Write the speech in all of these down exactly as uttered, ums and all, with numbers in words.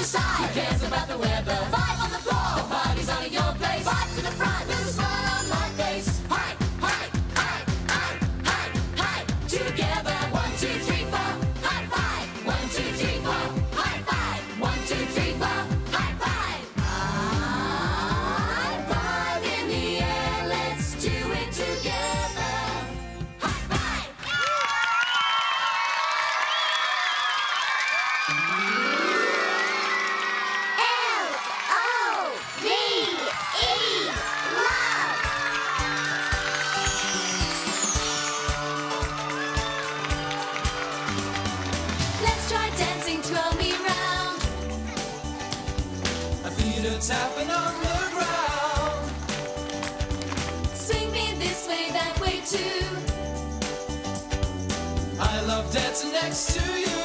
side. Who cares about the weather? Five on the floor. The party's on at your place. Five to the front with a smile on my face. Hi, hi, hi, hi, hi, hi. Together. One, two, three, four. High five. One, two, three, four. High five. One, two, three, four. High five. High five in the air. Let's do it together. High five. L O V E, love. Let's try dancing, twirl me round. Our feet are tapping on the ground. Swing me this way, that way too. I love dancing next to you.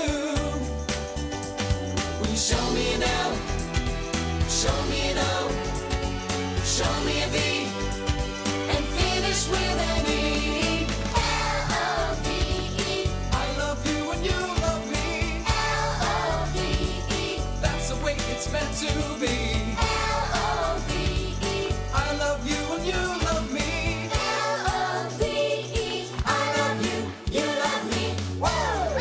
Will you show me an L? Show me an O. Show me a V. And finish with an E. L O V E. I love you and you love me. L O V E. That's the way it's meant to be. L O V E. I love you and you love me. L O V E. I love you, you love me. Whoa!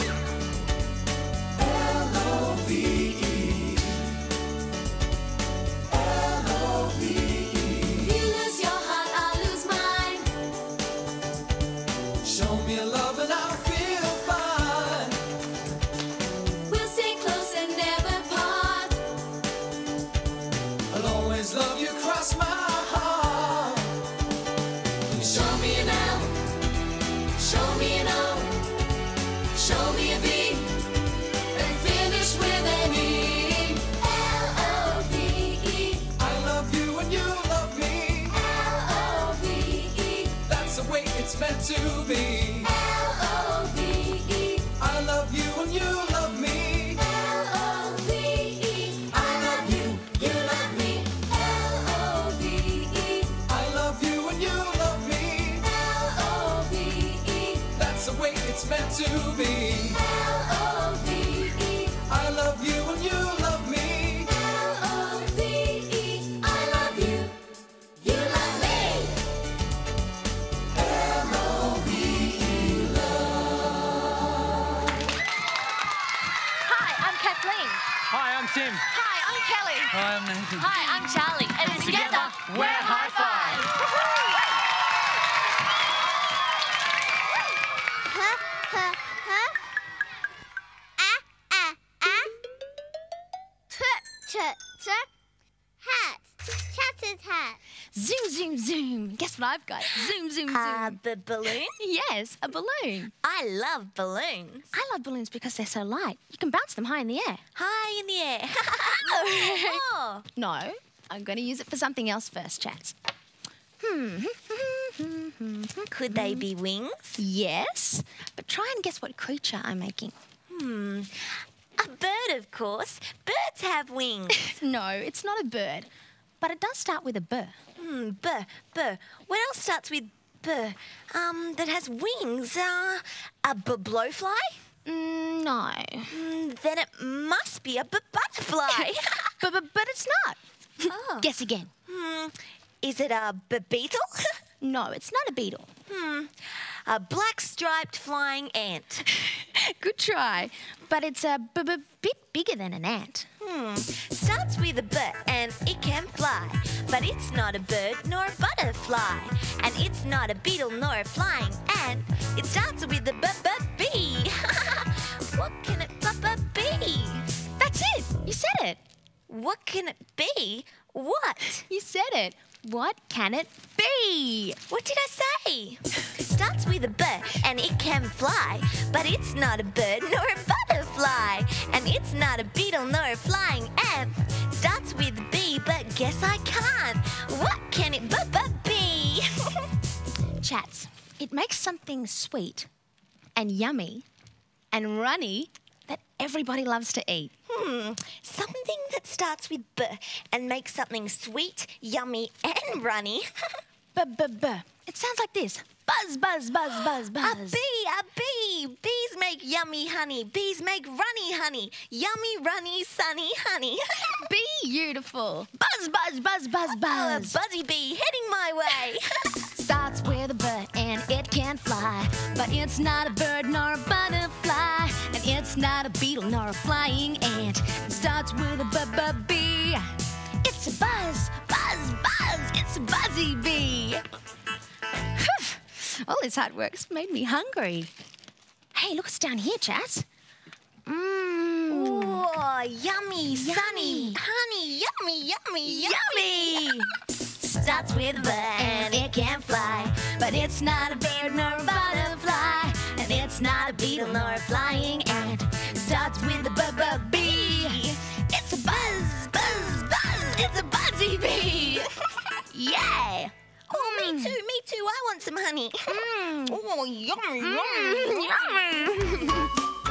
L O V E. L O V E. You lose your heart, I lose mine. Show me a love and I'll feel fine. We'll stay close and never part. I'll always love you, cross my heart. Will you show me an L? Show me an O. Show me a V. And finish with an E. L O V E. I love you and you love me. L O V E. That's the way it's meant to be. L O V E. I love you and you love me. L O V E. I love you, you love me. L O V E. I love you and you love me. L O V E. That's the way it's meant to be. L O V E. I love you and you love me. L O V E. I love you, you love me. L O V E, love. Hi, I'm Kathleen. Hi, I'm Tim. Hi, I'm Kelly. Hi, I'm Nathan. Hi, I'm Charlie. And together, we're High Five. Huh, huh, huh? Ah, ah, ah. Tut, tut, tut. Hat. Chatter's hat. Zoom, zoom, zoom. Guess what I've got? Zoom, zoom, zoom. Uh, the balloon? Yes, a balloon. I love balloons. I love balloons because they're so light. You can bounce them high in the air. High in the air. Oh. No, I'm going to use it for something else first, chats. Hmm. Could they be wings? Yes, but try and guess what creature I'm making. Hmm. A bird, of course. Birds have wings. No, it's not a bird, but it does start with a B. Hmm. Burr, burr. What else starts with burr? Um, that has wings. Uh, a b- blowfly? Mm, no. Mm, then it must be a b- butterfly. but, but, but it's not. Oh. Guess again. Hmm. Is it a b- beetle? No, it's not a beetle. Hmm. A black striped flying ant. Good try. But it's a b- b- bit bigger than an ant. Hmm. Starts with a B and it can fly. But it's not a bird nor a butterfly. And it's not a beetle nor a flying ant. It starts with a b-b-bee. What can it b-b-be? That's it. You said it. What can it be? What? You said it. What can it be? What did I say? Starts with a B and it can fly. But it's not a bird nor a butterfly. And it's not a beetle nor a flying ant. Starts with a B, but guess I can't. What can it b-b-be? Chats, it makes something sweet and yummy and runny that everybody loves to eat. Hmm, something that starts with B and makes something sweet, yummy and runny. B-b-b. It sounds like this. Buzz, buzz, buzz, buzz, A buzz. bee, a bee. Bees make yummy honey. Bees make runny honey. Yummy, runny, sunny honey. Beautiful. Buzz, buzz, buzz, buzz, Oh, a buzz. buzzy bee heading my way. Starts with a bird and it can fly, but it's not a bird nor a butterfly, and it's not a beetle nor a flying ant. It starts with a bu-bu-bee. It's a buzz, buzz, buzz. It's a buzzy bee. All this hard work's made me hungry. Hey, look, it's down here, Chat. Mmm. Oh, yummy, sunny, Yummy. honey, yummy, yummy, Yummy! Starts with a bird And it can fly, but it's not a bird nor a butterfly, and it's not a beetle nor a flying ant. It starts with a bu-bu-bee. It's a buzz, buzz, buzz. It's a buzzy bee. Yeah. Oh, me too, me too. I want some honey. Mm. Oh, yummy, Mm, yummy.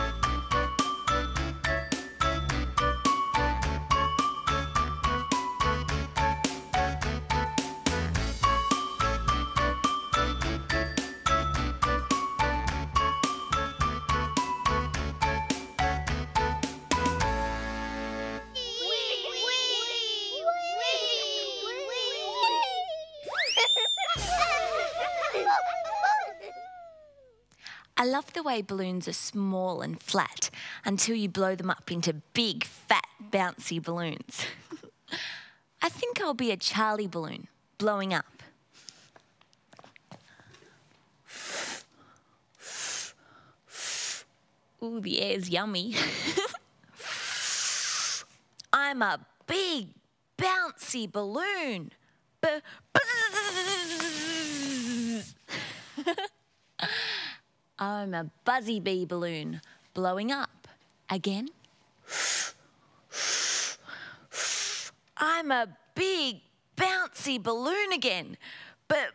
I love the way balloons are small and flat until you blow them up into big, fat, bouncy balloons. I think I'll be a Charlie balloon, blowing up. Ooh, the air's yummy. I'm a big, bouncy balloon. B- I'm a buzzy bee balloon, blowing up. Again. I'm a big, bouncy balloon again. But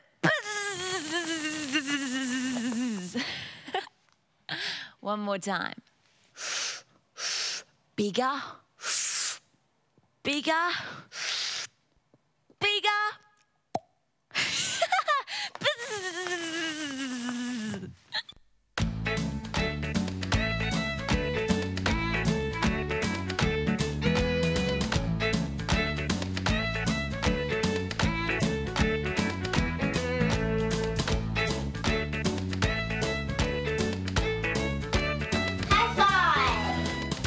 one more time. Bigger. Bigger. Bigger. High five!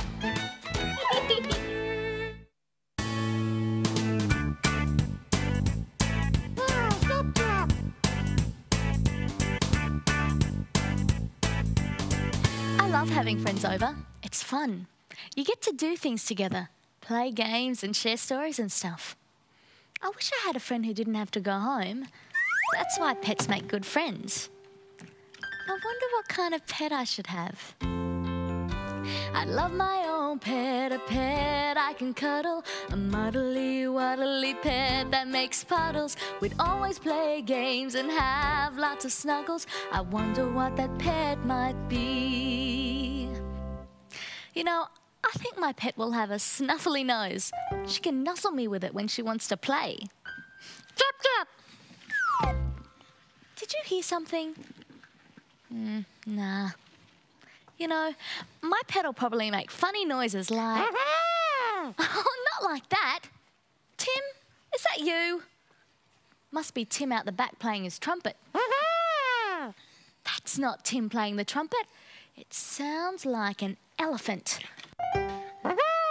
I love having friends over. It's fun. You get to do things together, play games and share stories and stuff. I wish I had a friend who didn't have to go home. That's why pets make good friends. I wonder what kind of pet I should have. I love my own pet, a pet I can cuddle, a muddly wuddly pet that makes puddles. We'd always play games and have lots of snuggles. I wonder what that pet might be. You know, I think my pet will have a snuffly nose. She can nuzzle me with it when she wants to play. Chop, chop! Did you hear something? Mm, nah. You know, my pet will probably make funny noises like... Oh, not like that. Tim, is that you? Must be Tim out the back playing his trumpet. That's not Tim playing the trumpet. It sounds like an elephant. Wow,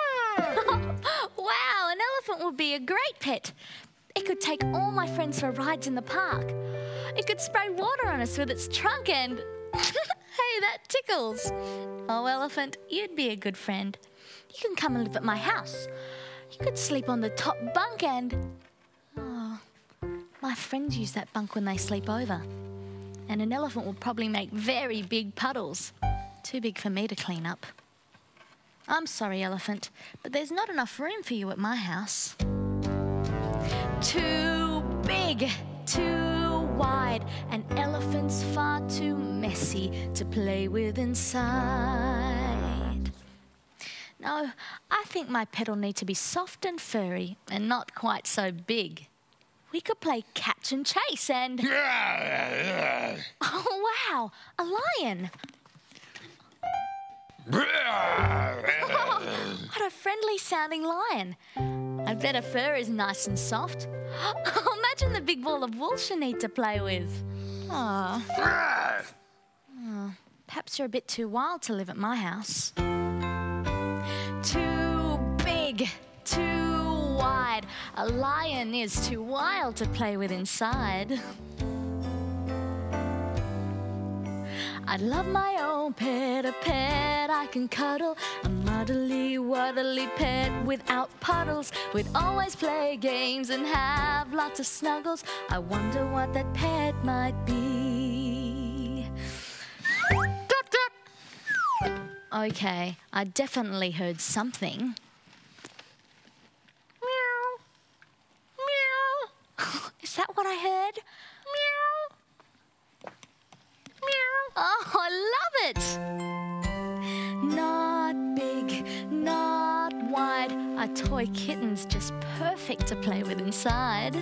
an elephant would be a great pet. It could take all my friends for rides in the park. It could spray water on us with its trunk and... Hey, that tickles. Oh, elephant, you'd be a good friend. You can come and live at my house. You could sleep on the top bunk and... Oh, my friends use that bunk when they sleep over. And an elephant will probably make very big puddles. Too big for me to clean up. I'm sorry, elephant, but there's not enough room for you at my house. Too big, too wide. An elephant's far too messy to play with inside. No, I think my pet'll need to be soft and furry and not quite so big. we could play catch and chase and... Oh, wow, a lion. Oh, what a friendly sounding lion. I bet her fur is nice and soft. Oh, imagine the big ball of wool she need to play with. Oh. Oh, perhaps you're a bit too wild to live at my house. Too big, too wide. A lion is too wild to play with inside. I'd love my own pet, a pet I can cuddle, a muddly wuddly pet without puddles. We'd always play games and have lots of snuggles. I wonder what that pet might be. Okay, I definitely heard something. Meow. Meow. Is that what I heard? Meow. Meow. Oh, I love it! Not big, not wide. A toy kitten's just perfect to play with inside.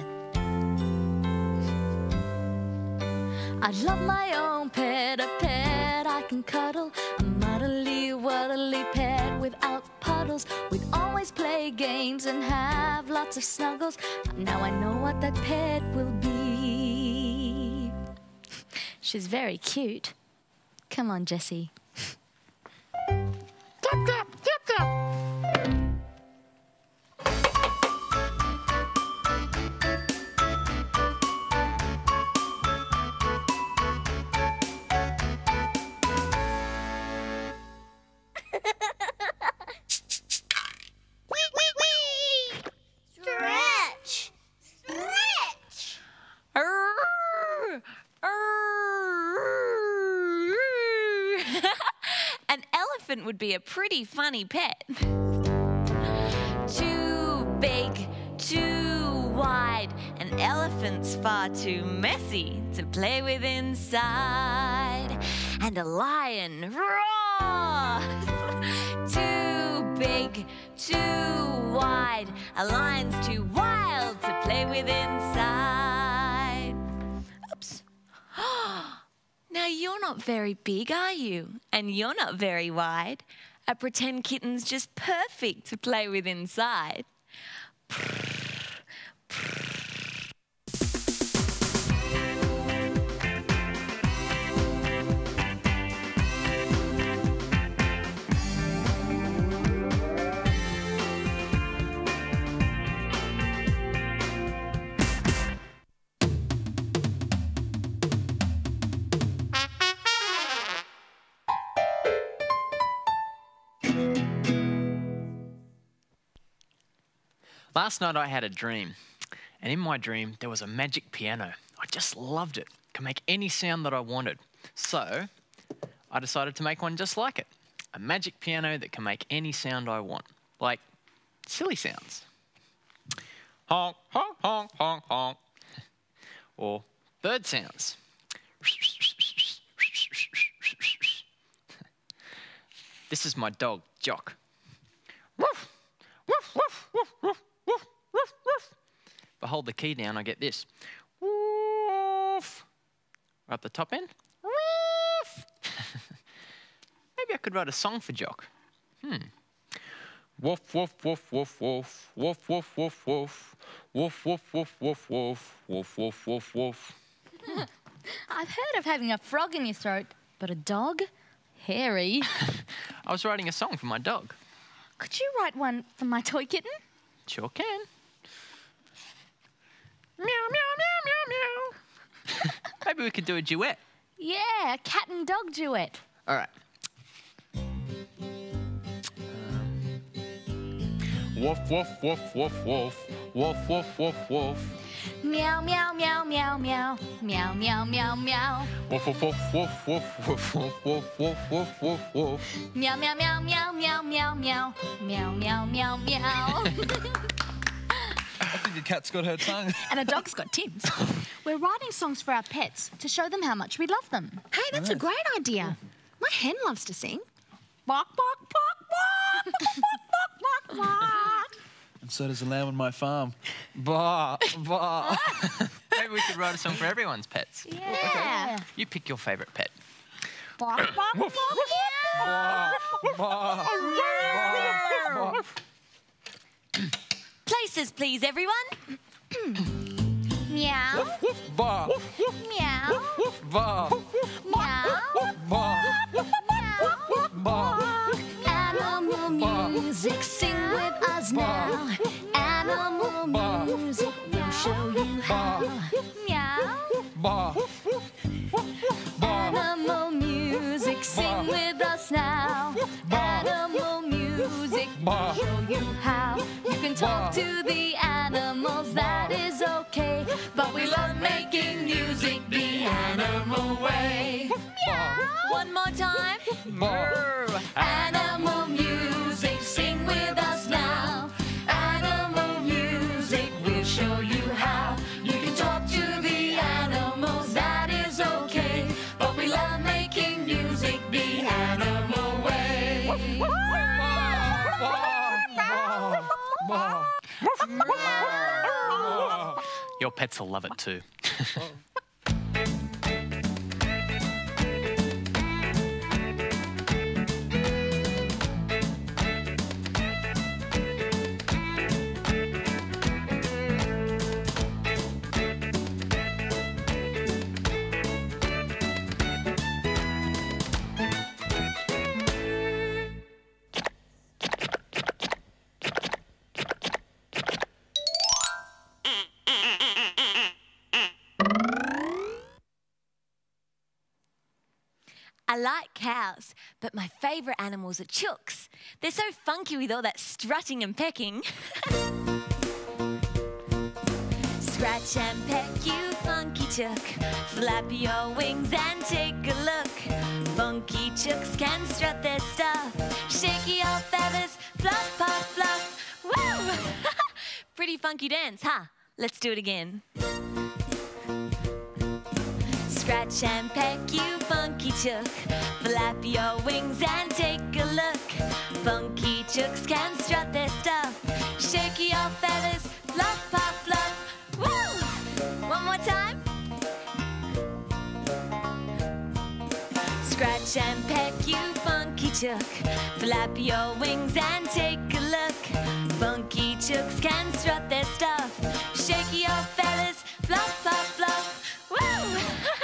I'd love my own pet, a pet I can cuddle, a muddly wuddly pet without puddles. We'd always play games and have lots of snuggles. Now I know what that pet will be. She's very cute. Come on, Jessie. Tap, tap, tap, tap. Stretch. Stretch. An elephant would be a pretty funny pet. Too big, too wide. An elephant's far too messy to play with inside. And a lion, roar! Too big, too wide. A lion's too wild to play with inside. Oops. Now you're not very big, are you? And you're not very wide. A pretend kitten's just perfect to play with inside. Last night I had a dream, and in my dream there was a magic piano. I just loved it. Could make any sound that I wanted. So I decided to make one just like it. A magic piano that can make any sound I want, like silly sounds. Honk, honk, honk, honk, honk. Or bird sounds. This is my dog, Jock. Woof, woof, woof, woof, woof. If I hold the key down, I get this. Woof. Right at the top end. Woof. Maybe I could write a song for Jock. Hmm. Woof, woof, woof, woof, woof. Woof, woof, woof, woof. Woof, woof, woof, woof, woof. Woof, woof, woof, woof. I've heard of having a frog in your throat, but a dog? Hairy. I was writing a song for my dog. Could you write one for my toy kitten? Sure can. Meow, meow, meow, meow, meow. Maybe we could do a duet. Yeah, a cat and dog duet. All right. Woof, woof, woof, woof, woof. Woof, woof, woof, woof. Meow, meow, meow, meow, meow. Meow, meow, meow, meow. Woof, woof, woof, woof, woof, woof, woof, woof, woof, woof, woof, woof. Meow, meow, meow, meow, meow, meow, meow. Meow, meow, meow, meow. I think a cat's got her tongue. And a dog's got Tim's. We're writing songs for our pets to show them how much we love them. Hey, that's a great idea. My hen loves to sing. Bark, bark, bark, bark. Bark, bark, bark, bark. And so does the lamb on my farm. Bah, bah. Maybe we could write a song for everyone's pets. Yeah. You pick your favourite pet. Places, please, everyone. Meow. Bah, Meow. bah, Meow. bah, Meow. bah. Animal music, sing with us now. Animal music will show you how. Meow. Bah, Animal music, sing with us now. Animal music will show you how. You can talk to the animals, that is okay. But we love making music the animal way. Meow. One more time. bah. Animal music, sing with us now. Animal music will show you how. You can talk to the animals, that is okay. But we love making music the animal way. Your pets will love it too. I like cows, but my favourite animals are chooks. They're so funky with all that strutting and pecking. Scratch and peck, you funky chook. Flap your wings and take a look. Funky chooks can strut their stuff. Shake your feathers, fluff, puff, fluff. Woo! Pretty funky dance, huh? Let's do it again. Scratch and peck, you funky chook. Flap your wings and take a look. Funky chooks can strut their stuff. Shake your feathers, fluff, puff, fluff. Woo! One more time. Scratch and peck, you funky chook. Flap your wings and take a look. Funky chooks can strut their stuff. Shake your feathers, fluff, fluff, fluff. Woo!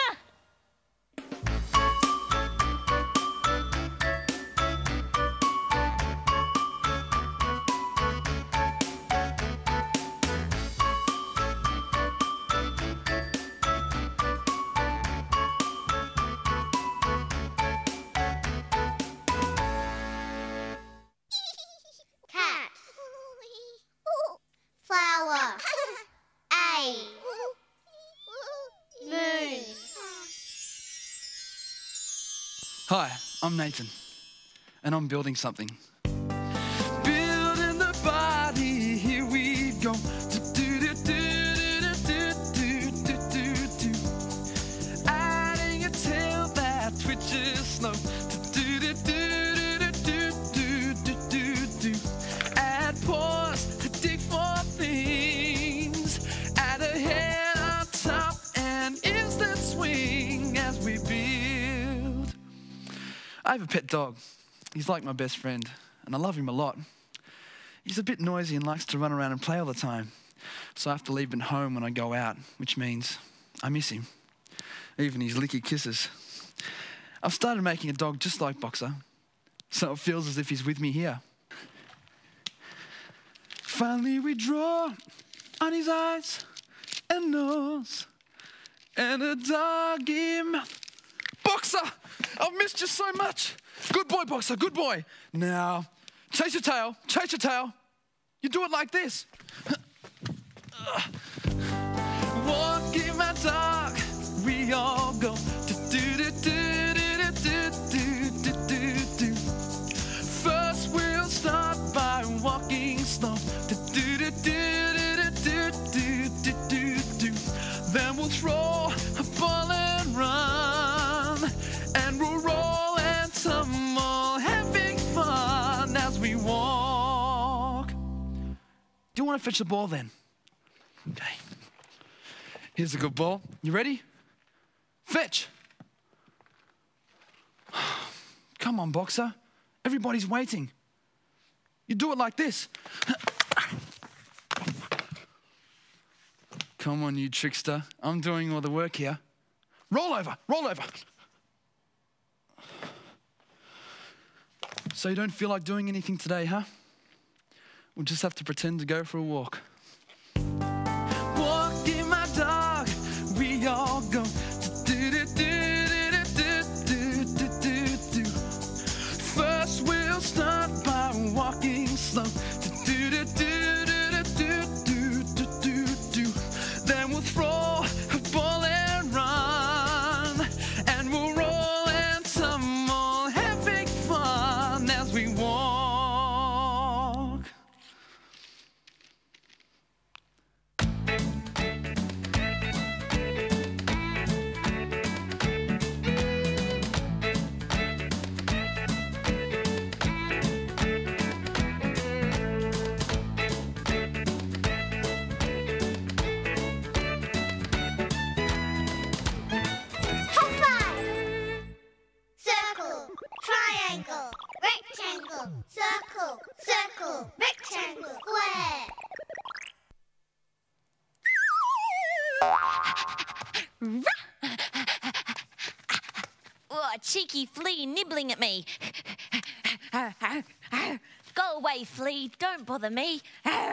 Cat. Flower. A. Moon. Hi, I'm Nathan, and I'm building something. Building the body, here we go. Do-do-do-do-do-do-do-do-do-do. Adding a tail that twitches slow. Do-do-do-do-do-do-do-do. Add paws to dig for things. Add a head on top and instant swing as we build. I have a pet dog. He's like my best friend, and I love him a lot. He's a bit noisy and likes to run around and play all the time, so I have to leave him at home when I go out, which means I miss him, even his licky kisses. I've started making a dog just like Boxer, so it feels as if he's with me here. Finally we draw on his eyes and nose and a doggy mouth. Boxer, I've missed you so much. Good boy, Boxer, good boy. Now, chase your tail, chase your tail. You do it like this. Walk in my dog, we all go. Do-do-do-do-do-do-do-do-do. First we'll start by walking slow. Do-do-do-do-do-do-do-do. Then we'll throw a ball and run, and we'll roll and tumble, having fun as we walk. want to fetch the ball then? Okay. Here's a good ball. You ready? Fetch. Come on, Boxer. Everybody's waiting. You do it like this. Come on, you trickster. I'm doing all the work here. Roll over, roll over. So you don't feel like doing anything today, huh? We'll just have to pretend to go for a walk. Walking my dog, we all go. First we'll start by walking slow. Then we'll throw a ball and run, and we'll roll and tumble, having fun as we walk. Triangle, rectangle, circle, circle, rectangle, square. Oh, a cheeky flea nibbling at me. Go away, flea. Don't bother me.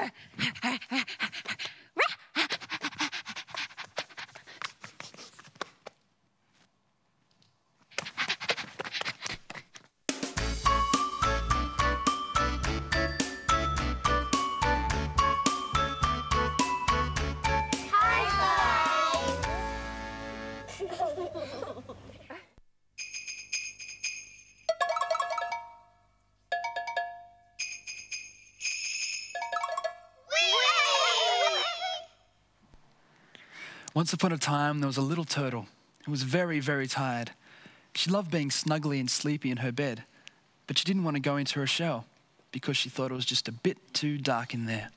Once upon a time, there was a little turtle who was very, very tired. She loved being snuggly and sleepy in her bed, but she didn't want to go into her shell because she thought it was just a bit too dark in there.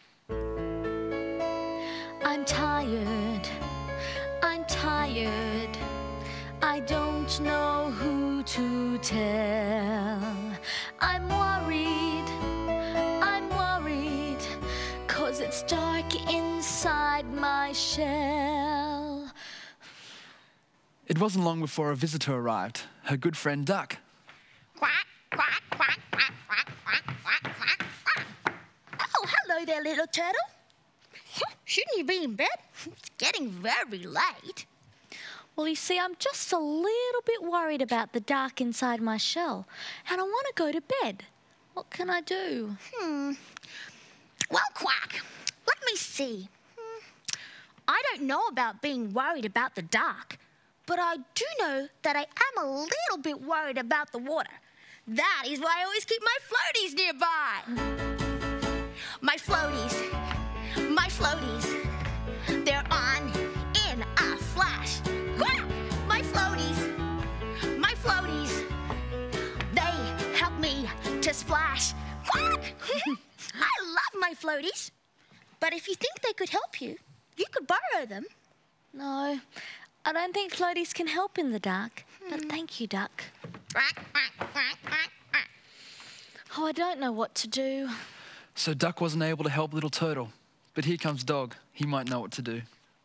I'm tired, I'm tired. I don't know who to tell. I'm worried, I'm worried, 'cause it's dark inside my shell. It wasn't long before a visitor arrived, her good friend Duck. Quack, quack, quack, quack, quack, quack, quack, quack, quack. Oh, hello there, little turtle. Shouldn't you be in bed? It's getting very late. Well, you see, I'm just a little bit worried about the dark inside my shell, and I want to go to bed. What can I do? Hmm. Well, Quack, let me see. Hmm. I don't know about being worried about the dark, but I do know that I am a little bit worried about the water. That is why I always keep my floaties nearby. My floaties, my floaties, they're on in a flash. Quack! My floaties, my floaties, they help me to splash. Quack! I love my floaties, but if you think they could help you, you could borrow them. No, I don't think floaties can help in the dark, but thank you, Duck. Quack, quack, quack, quack, quack. Oh, I don't know what to do. So Duck wasn't able to help little turtle, but here comes Dog. He might know what to do.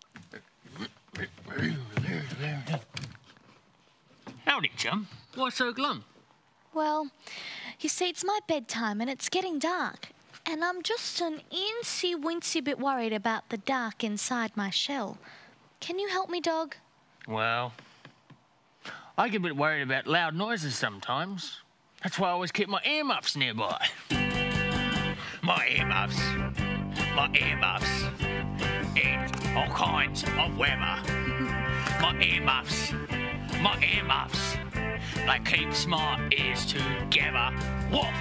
Howdy, chum. Why so glum? Well, you see, it's my bedtime and it's getting dark, and I'm just an incy-wincy bit worried about the dark inside my shell. Can you help me, Dog? Well, I get a bit worried about loud noises sometimes. That's why I always keep my earmuffs nearby. My earmuffs, my earmuffs, in all kinds of weather. My earmuffs, my earmuffs, they keep my ears together. Woof!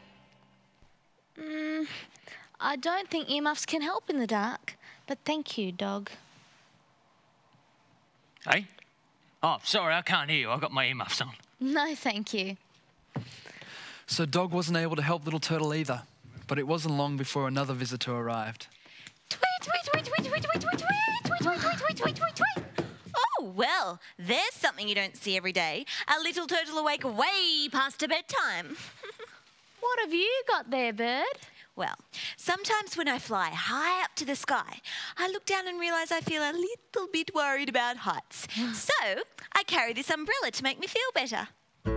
Mm, I don't think earmuffs can help in the dark, but thank you, Dog. Hey? Oh, sorry, I can't hear you. I've got my earmuffs on. No, thank you. So Dog wasn't able to help little turtle either. but it wasn't long before another visitor arrived. Tweet, tweet, tweet, tweet, tweet, tweet, tweet, tweet, tweet, tweet, tweet, tweet, tweet, tweet. Oh, well, there's something you don't see every day. A little turtle awake way past her bedtime. What have you got there, bird? Well, sometimes when I fly high up to the sky, I look down and realise I feel a little bit worried about heights. So I carry this umbrella to make me feel better.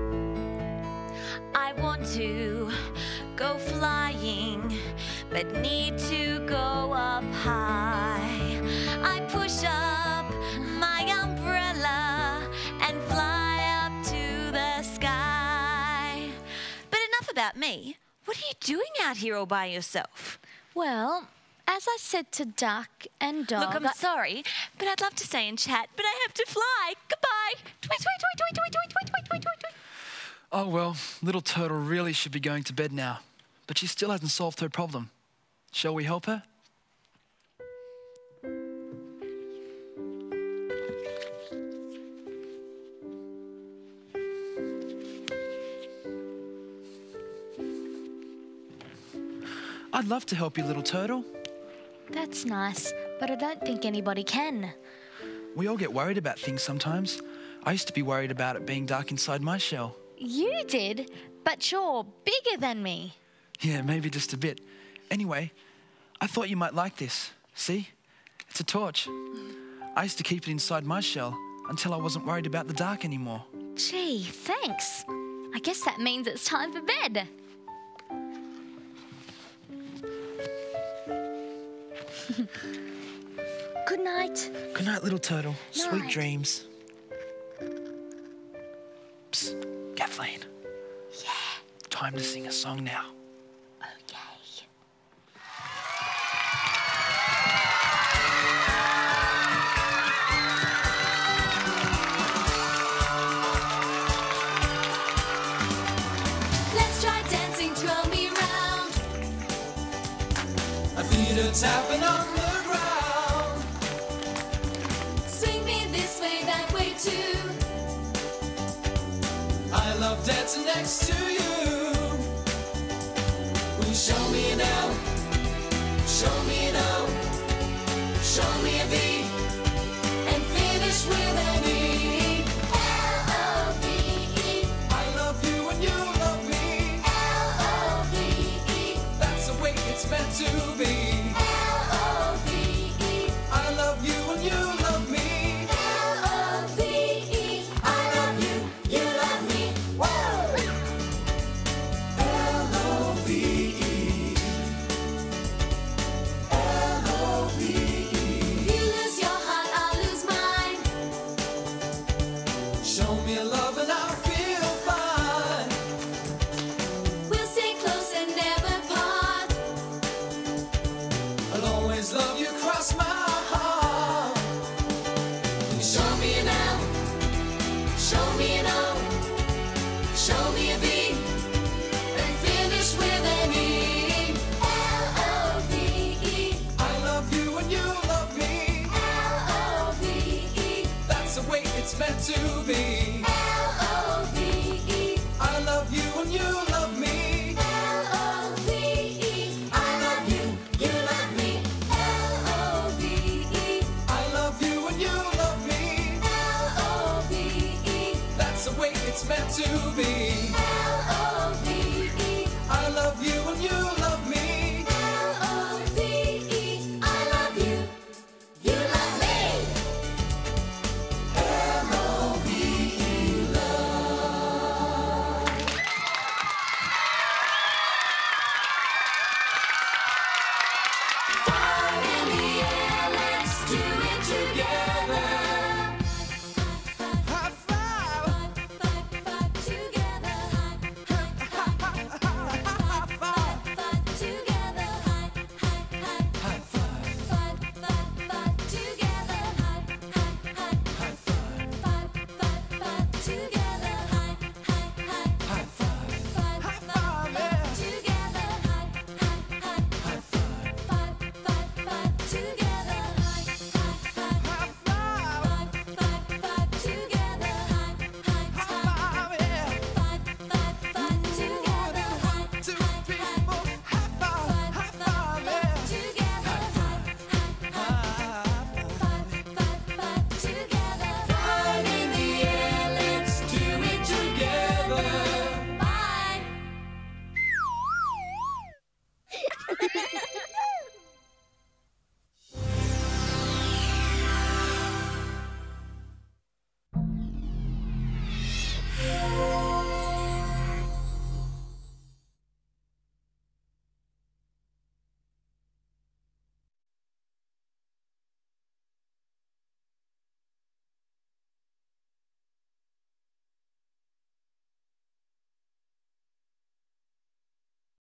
I want to go flying, but need to go up high. I push up my umbrella and fly up to the sky. But enough about me. What are you doing out here all by yourself? Well, as I said to Duck and Dog... Look, I'm I- sorry, but I'd love to stay and chat, but I have to fly. Goodbye. Tweet, tweet, tweet, tweet, tweet, tweet, tweet, tweet, tweet, tweet, tweet. Oh, well, little turtle really should be going to bed now, but she still hasn't solved her problem. Shall we help her? I'd love to help you, little turtle. That's nice, but I don't think anybody can. We all get worried about things sometimes. I used to be worried about it being dark inside my shell. You did, but you're bigger than me. Yeah, maybe just a bit. Anyway, I thought you might like this. See? It's a torch. I used to keep it inside my shell until I wasn't worried about the dark anymore. Gee, thanks. I guess that means it's time for bed. Good night. Good night, little turtle. Sweet Night. dreams. Psst, Kathleen. Yeah. Time to sing a song now. Okay. Let's try dancing, twirl me round. My feet are tapping on the ground. Swing me this way, that way too. I love dancing next to you. Will you show me now? Show me now. Show me a